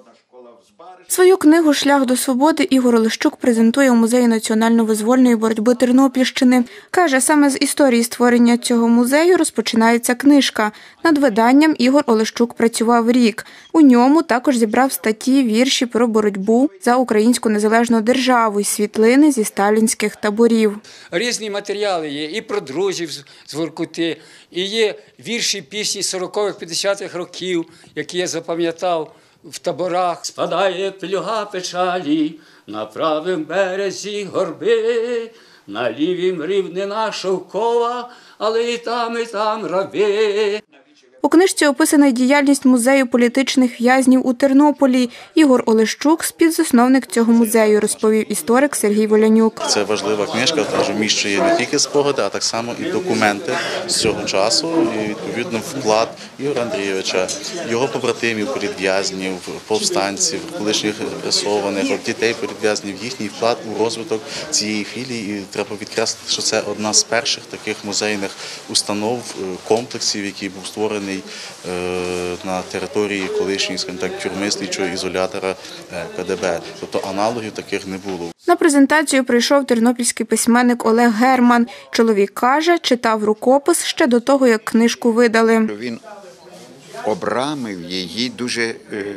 Свою книгу «Шлях до свободи» Ігор Олещук презентує у Музеї національно-визвольної боротьби Тернопільщини. Каже, саме з історії створення цього музею розпочинається книжка. Над виданням Ігор Олещук працював рік. У ньому також зібрав статті, вірші про боротьбу за українську незалежну державу і світлини зі сталінських таборів. Різні матеріали є і про друзів з Воркути, і є вірші, пісні 40-х, 50-х років, які я запам'ятав в таборах. Спадає плюга печалі на правім березі горби, на лівім рівнина шовкова, але і там раби. У книжці описана діяльність музею політичних в'язнів у Тернополі. Ігор Олещук – співзасновник цього музею, розповів історик Сергій Волянюк. Це важлива книжка, тому що вміщує не тільки спогади, а так само і документи з цього часу, і відповідно вклад Ігоря Андрійовича, його побратимів, політв'язнів, повстанців, колишніх репресованих, дітей політв'язнів, їхній вклад у розвиток цієї філії. І треба підкреслити, що це одна з перших таких музейних установ, комплексів, який був створений на території колишньої, скажімо так, тюрми слідчого ізолятора КДБ. Тобто аналогів таких не було. На презентацію прийшов тернопільський письменник Олег Герман. Чоловік каже, читав рукопис ще до того, як книжку видали. Він обрамив її дуже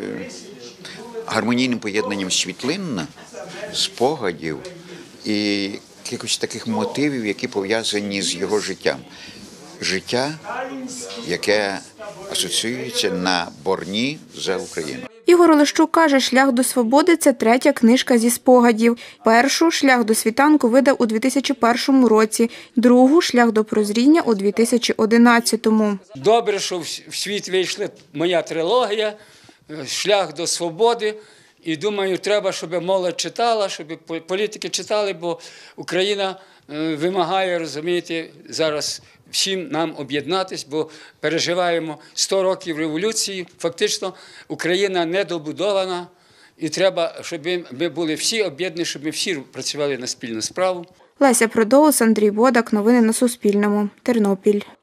гармонійним поєднанням світлин, спогадів і якихось таких мотивів, які пов'язані з його життям. Життя, яке асоціюється на борні за Україну. Ігор Олещук каже, «Шлях до свободи» – це третя книжка зі спогадів. Першу «Шлях до світанку» видав у 2001 році, другу «Шлях до прозріння» у 2011-му. Добре, що в світ вийшла моя трилогія «Шлях до свободи». І думаю, треба, щоб молодь читала, щоб політики читали, бо Україна вимагає, розумієте, зараз всім нам об'єднатись, бо переживаємо 100 років революції. Фактично Україна недобудована і треба, щоб ми були всі об'єднані, щоб ми всі працювали на спільну справу. Леся Продоус, Андрій Бодак. Новини на Суспільному. Тернопіль.